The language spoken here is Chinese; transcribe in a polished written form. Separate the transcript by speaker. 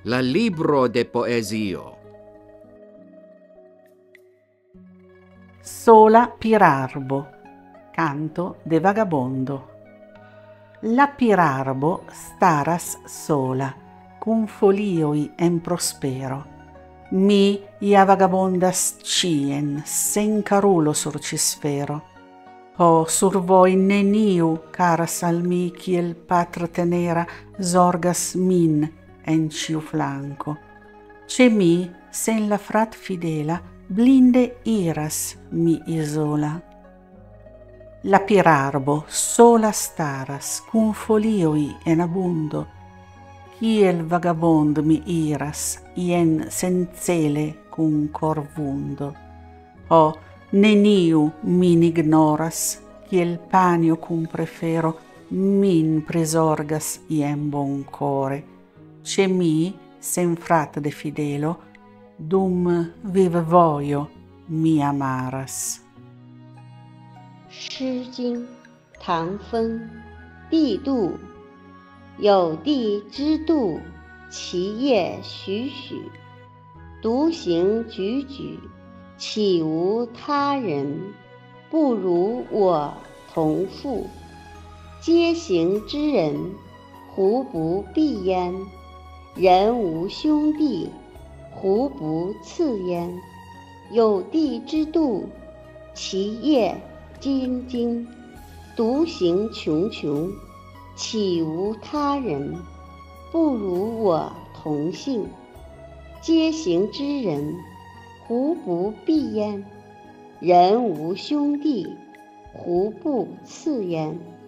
Speaker 1: La libro de poesio.
Speaker 2: Sola Pirarbo, canto de vagabondo. La Pirarbo staras sola, cum folioi en prospero. Mi ia vagabondas cien, sen carulo sur cisfero. Ho sur voi neniu, caras al mi, kiel patra tenera, zorgas min en ciu flanco. Ce mi, sen la frat fidela, blinde iras mi isola. La Pirarbo sola staras, cum folioi en abundo, kiel vagabond mi iras, ien senzele cum cor vundo. Ho neniu min ignoras, kiel panio cum prefero, min prisorgas ien bon core. Ce mi, sen frat de fidelo, dum vive voio mi amaras.
Speaker 3: 诗经，唐风，帝杜。有地之度，其业栩栩。独行踽踽，岂无他人？不如我同赴。皆行之人，胡不避焉？人无兄弟，胡不次焉？有地之度，其业津津。独行穷穷，岂无他人？不如我同行。皆行之人，胡不避焉？人无兄弟，胡不次焉？